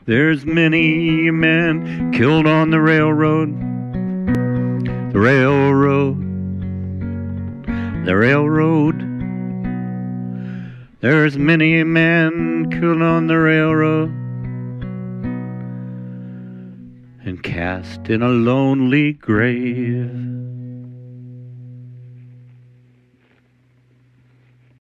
There's many men killed on the railroad. The railroad. The railroad. There's many men killed on the railroad and cast in a lonely grave.